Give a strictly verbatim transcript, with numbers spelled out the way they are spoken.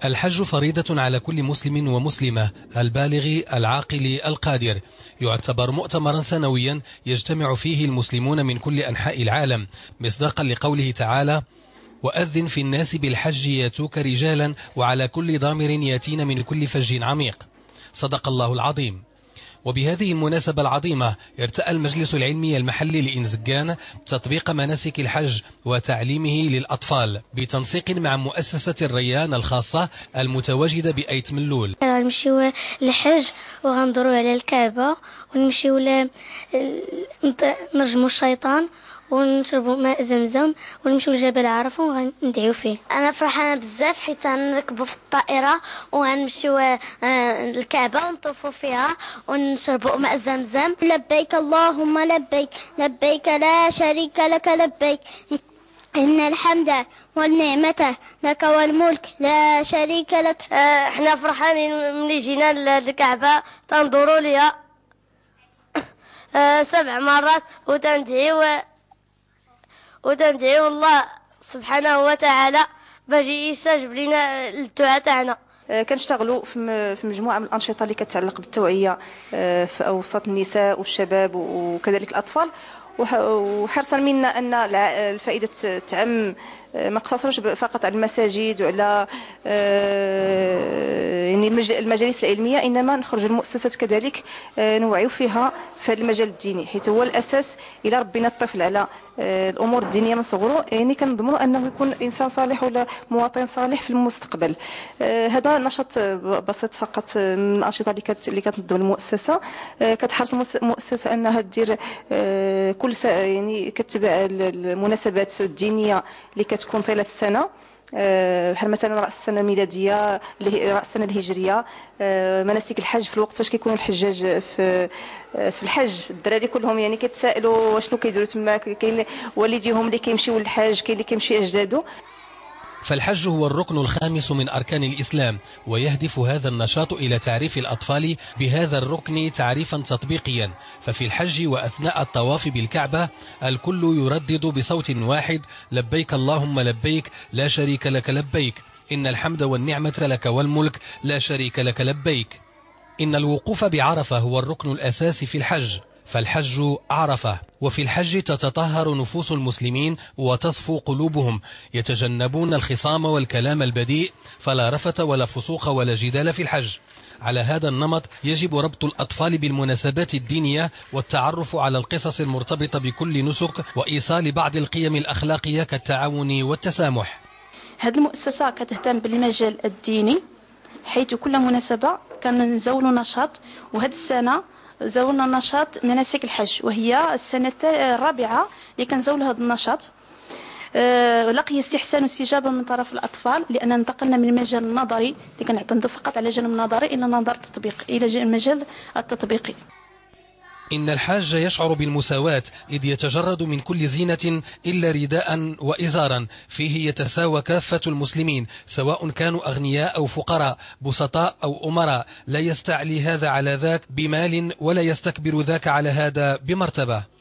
الحج فريضة على كل مسلم ومسلمة البالغ العاقل القادر، يعتبر مؤتمرا سنويا يجتمع فيه المسلمون من كل أنحاء العالم، مصداقا لقوله تعالى: وأذن في الناس بالحج ياتوك رجالا وعلى كل ضامر ياتين من كل فج عميق. صدق الله العظيم. وبهذه المناسبة العظيمة ارتأى المجلس العلمي المحلي لإنزجان تطبيق مناسك الحج وتعليمه للأطفال بتنسيق مع مؤسسة الريان الخاصة المتواجدة بأيت ملول. نمشيو للحج وغندورو على الكعبة ونمشيو نرجموا الشيطان ونشربوا ماء زمزم ونمشيو لجبل عرفة وندعيو فيه. انا فرحانه بزاف حيت غنركبوا في الطائره وغنمشيو للكعبه ونطوفوا فيها ونشربوا ماء زمزم. لبيك اللهم لبيك لبيك لا شريك لك لبيك إن الحمد والنعمة لك والملك لا شريك لك. احنا فرحانين ملي جينا للكعبه تندوروا ليها سبع مرات وتندعيو وتندعيو الله سبحانه وتعالى باش يستجب لنا الدعاء تاعنا. كنشتغلوا في مجموعه من الانشطه اللي كتعلق بالتوعيه في اوسط النساء والشباب وكذلك الاطفال، وحرصا منا ان الفائده تعم ما اقتصرش فقط على المساجد وعلى يعني المجالس العلميه، انما نخرج المؤسسات كذلك نوعيو فيها في هذا المجال الديني، حيث هو الاساس. الى ربينا الطفل على الامور الدينيه من صغره يعني كنضمنوا انه يكون انسان صالح ولا مواطن صالح في المستقبل. هذا نشاط بسيط فقط من الانشطه اللي كت اللي كتنظم المؤسسه. كتحرص المؤسسه انها دير كل يعني كتبع المناسبات الدينيه اللي كتكون طيله السنه، بحال مثلا راس السنه الميلاديه راس السنه الهجريه، مناسك الحج في الوقت فاش كيكونوا الحجاج في في الحج. الدراري كلهم يعني كيتسائلوا شنو كيديروا تما، كاين والديهم اللي كيمشيو للحج، كاين اللي كيمشي اجدادو. فالحج هو الركن الخامس من أركان الإسلام، ويهدف هذا النشاط إلى تعريف الأطفال بهذا الركن تعريفا تطبيقيا. ففي الحج وأثناء الطواف بالكعبة الكل يردد بصوت واحد: لبيك اللهم لبيك لا شريك لك لبيك إن الحمد والنعمة لك والملك لا شريك لك لبيك. إن الوقوف بعرفة هو الركن الأساسي في الحج، فالحج عرفة، وفي الحج تتطهر نفوس المسلمين وتصفو قلوبهم، يتجنبون الخصام والكلام البذيء، فلا رفث ولا فسوق ولا جدال في الحج. على هذا النمط يجب ربط الأطفال بالمناسبات الدينية والتعرف على القصص المرتبطة بكل نسك وإيصال بعض القيم الأخلاقية كالتعاون والتسامح. هذه المؤسسة كتهتم بالمجال الديني، حيث كل مناسبة كان نزولوا نشاط، وهذه السنة زولنا نشاط مناسك الحج، وهي السنة الرابعة اللي كنزولوا هذا النشاط. أه لقي استحسان واستجابة من طرف الأطفال، لأن انتقلنا من المجال النظري اللي كنعتمدوا فقط على جانب النظري إلى نظر تطبيق إلى المجال التطبيقي. إن الحاج يشعر بالمساواة، إذ يتجرد من كل زينة إلا رداء وإزارا فيه يتساوى كافة المسلمين، سواء كانوا أغنياء أو فقراء، بسطاء أو أمراء، لا يستعلي هذا على ذاك بمال ولا يستكبر ذاك على هذا بمرتبة.